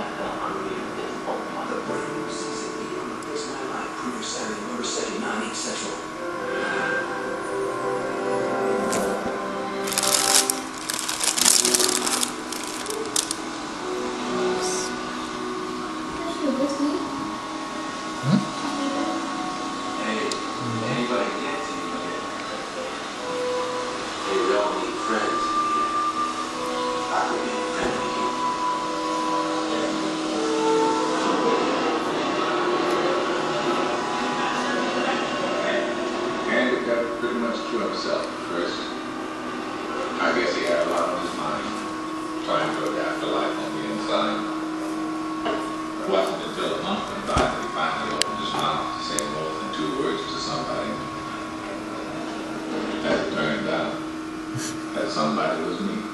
The brand new season 8 on the First Night Live premieres Saturday, November 2nd, 9/8 Central. Pretty much to himself first. I guess he had a lot on his mind, trying to adapt to life on the inside. It wasn't until a month went by that he finally opened his mouth to say more than 2 words to somebody. As it turned out, that somebody was me.